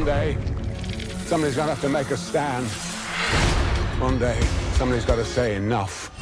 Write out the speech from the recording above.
One day, somebody's gonna have to make a stand. One day, somebody's got to say enough.